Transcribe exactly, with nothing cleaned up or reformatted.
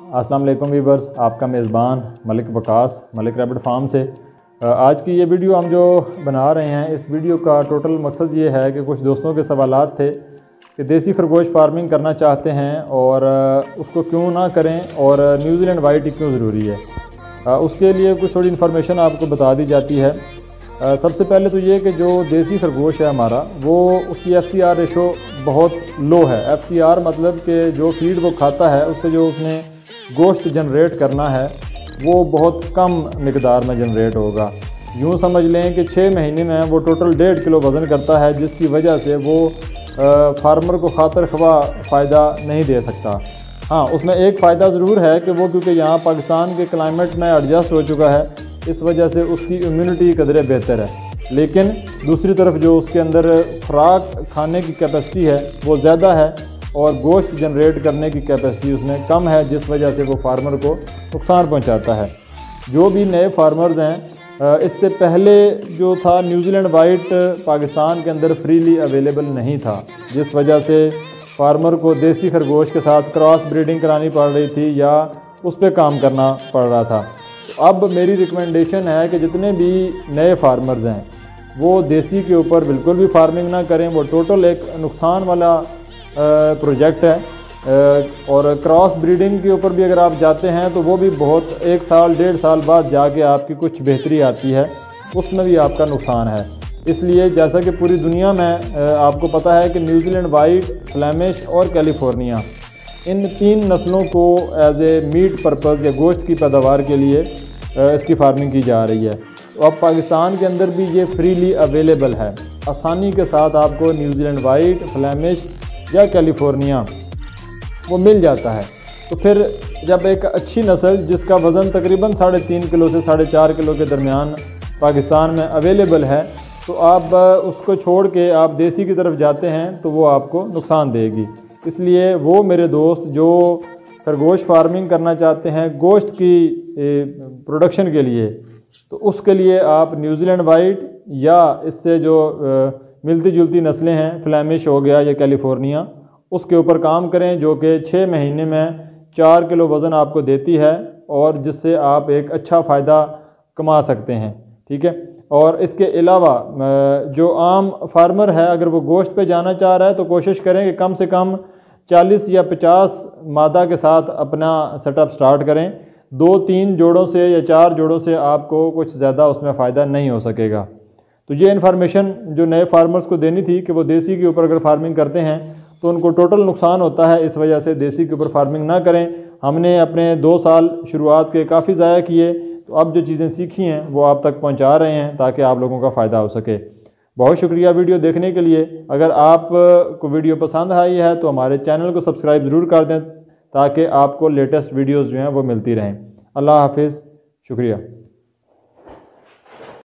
अस्सलाम वालेकुम वीवर्स, आपका मेज़बान मलिक वकास मलिक रैबिट फार्म से। आज की ये वीडियो हम जो बना रहे हैं, इस वीडियो का टोटल मकसद ये है कि कुछ दोस्तों के सवालात थे कि देसी खरगोश फार्मिंग करना चाहते हैं और उसको क्यों ना करें और न्यूजीलैंड वाइट ही क्यों ज़रूरी है। उसके लिए कुछ थोड़ी इन्फॉर्मेशन आपको बता दी जाती है। सबसे पहले तो ये कि जो देसी खरगोश है हमारा, वो उसकी एफ सी आर रेशो बहुत लो है। एफ सी आर मतलब कि जो फीड वो खाता है उससे जो उसने गोश्त जनरेट करना है वो बहुत कम मिकदार में जनरेट होगा। यूँ समझ लें कि छः महीने में वो टोटल डेढ़ किलो वज़न करता है, जिसकी वजह से वो आ, फार्मर को खातर ख्वाह फ़ायदा नहीं दे सकता। हाँ, उसमें एक फ़ायदा ज़रूर है कि वो क्योंकि यहाँ पाकिस्तान के क्लाइमेट में एडजस्ट हो चुका है, इस वजह से उसकी इम्यूनिटी कदरे बेहतर है। लेकिन दूसरी तरफ जो उसके अंदर खुराक खाने की कैपेसिटी है वो ज़्यादा है और गोश्त जनरेट करने की कैपेसिटी उसमें कम है, जिस वजह से वो फार्मर को नुकसान पहुंचाता है। जो भी नए फार्मर्स हैं, इससे पहले जो था न्यूजीलैंड वाइट पाकिस्तान के अंदर फ्रीली अवेलेबल नहीं था, जिस वजह से फार्मर को देसी खरगोश के साथ क्रॉस ब्रीडिंग करानी पड़ रही थी या उस पर काम करना पड़ रहा था। तो अब मेरी रिकमेंडेशन है कि जितने भी नए फार्मर्स हैं वो देसी के ऊपर बिल्कुल भी फार्मिंग ना करें। वो टोटल एक नुकसान वाला प्रोजेक्ट है और क्रॉस ब्रीडिंग के ऊपर भी अगर आप जाते हैं तो वो भी बहुत एक साल डेढ़ साल बाद जाके आपकी कुछ बेहतरी आती है, उसमें भी आपका नुकसान है। इसलिए जैसा कि पूरी दुनिया में आपको पता है कि न्यूजीलैंड वाइट, फ्लेमिश और कैलिफोर्निया, इन तीन नस्लों को एज ए मीट पर्पज़ या गोश्त की पैदावार के लिए इसकी फार्मिंग की जा रही है। तो अब पाकिस्तान के अंदर भी ये फ्रीली अवेलेबल है। आसानी के साथ आपको न्यूजीलैंड वाइट, फ्लेमिश या कैलिफोर्निया वो मिल जाता है। तो फिर जब एक अच्छी नस्ल जिसका वज़न तकरीबन साढ़े तीन किलो से साढ़े चार किलो के दरमियान पाकिस्तान में अवेलेबल है, तो आप उसको छोड़ के आप देसी की तरफ जाते हैं तो वो आपको नुकसान देगी। इसलिए वो मेरे दोस्त जो खरगोश फार्मिंग करना चाहते हैं गोश्त की प्रोडक्शन के लिए, तो उसके लिए आप न्यूजीलैंड वाइट या इससे जो मिलती जुलती नस्लें हैं, फ्लेमिश हो गया या कैलिफोर्निया, उसके ऊपर काम करें, जो कि छः महीने में चार किलो वज़न आपको देती है और जिससे आप एक अच्छा फ़ायदा कमा सकते हैं। ठीक है। और इसके अलावा जो आम फार्मर है, अगर वो गोश्त पे जाना चाह रहा है तो कोशिश करें कि कम से कम चालीस या पचास मादा के साथ अपना सेटअप स्टार्ट करें। दो तीन जोड़ों से या चार जोड़ों से आपको कुछ ज़्यादा उसमें फ़ायदा नहीं हो सकेगा। तो ये इन्फॉर्मेशन जो नए फार्मर्स को देनी थी कि वो देसी के ऊपर अगर फार्मिंग करते हैं तो उनको टोटल नुकसान होता है, इस वजह से देसी के ऊपर फार्मिंग ना करें। हमने अपने दो साल शुरुआत के काफ़ी ज़ाया किए, तो अब जो चीज़ें सीखी हैं वो आप तक पहुंचा रहे हैं ताकि आप लोगों का फ़ायदा हो सके। बहुत शुक्रिया वीडियो देखने के लिए। अगर आप को वीडियो पसंद आई है तो हमारे चैनल को सब्सक्राइब ज़रूर कर दें ताकि आपको लेटेस्ट वीडियोज़ जो हैं वो मिलती रहें। अल्लाह हाफिज़, शुक्रिया।